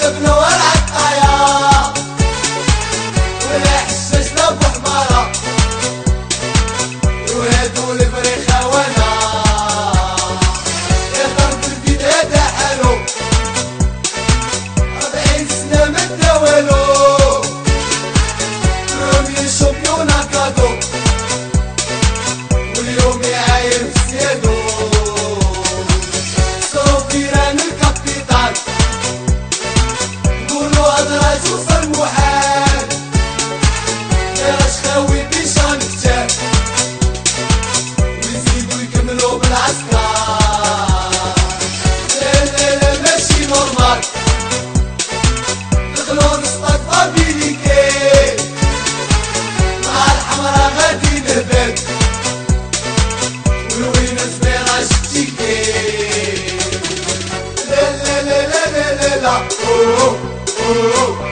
بنور عالطايا ولا حششنا بحمارة وهادو الفريخة وانا يا ضرب البيت هدا حالو 40 سنة مدا والو بروميي شامبيونا كادو واليوم يعاير في سيادو صوفيران الكابيتان نقولو هضرة توصل محال يا شخاوي بيشان كتاب ويزيدو يكملو بالعسكر لا لا لا ماشي نورمال دخلو نسطك بابيليكي مع الحمرا غادي نهبط والوينة صغيرة شتيكي لا لا لا لا لا لا لا